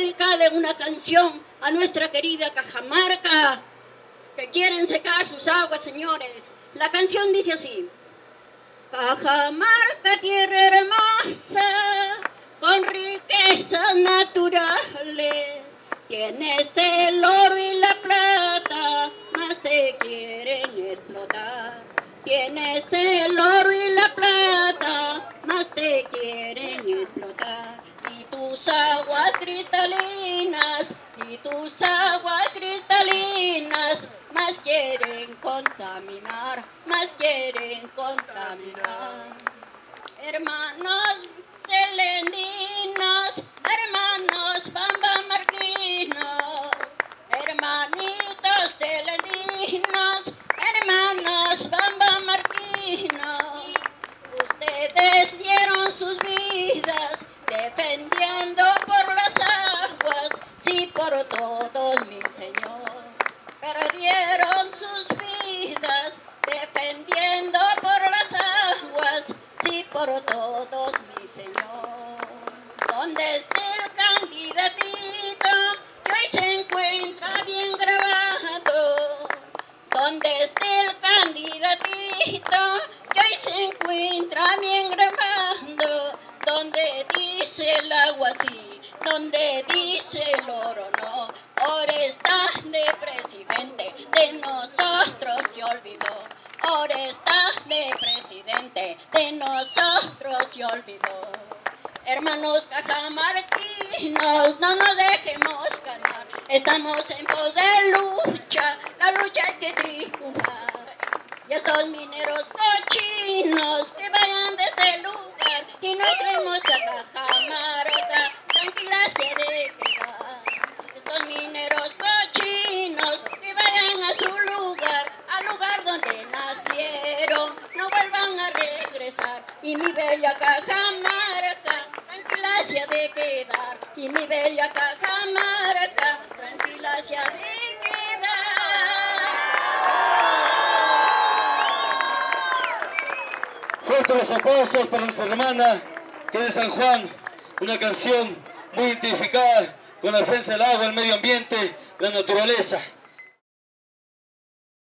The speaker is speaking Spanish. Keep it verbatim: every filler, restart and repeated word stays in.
dedicarle una canción a nuestra querida Cajamarca, que quieren secar sus aguas, señores. La canción dice así: Cajamarca, tierra hermosa, con riquezas naturales, tienes el oro y la plata, más te quieren explotar. Tienes el oro y la plata, más te quieren explotar. Y tus aguas cristalinas, y tus aguas cristalinas, más quieren contaminar, más quieren contaminar. Hermanos celendinos, hermanos bambamarquinos, hermanitos celendinos, hermanos bambamarquinos, ustedes dieron sus vidas defendiendo por las aguas, sí por todos, mi Señor. Perdieron sus vidas defendiendo por las aguas, sí por todos, mi Señor. ¿Dónde está el candidatito que hoy se encuentra bien grabado? ¿Dónde está el candidatito que hoy se encuentra bien grabado? Donde dice el agua sí, donde dice el oro no. Ahora está de presidente, de nosotros se olvidó. Ahora está de presidente, de nosotros se olvidó. Hermanos cajamarquinos, no nos dejemos ganar. Estamos en pos de lucha, la lucha hay que triunfar. Y estos mineros cochinos que vayan de este lugar y nuestra hermosa Cajamarca tranquila se debe quedar. Estos mineros cochinos que vayan a su lugar, al lugar donde nacieron, no vuelvan a regresar. Y mi bella Cajamarca tranquila se ha de quedar. Y mi bella Cajamarca tranquila se ha de quedar. Fuertes los aplausos para nuestra hermana que es de San Juan, una canción muy identificada con la defensa del agua, el medio ambiente, la naturaleza.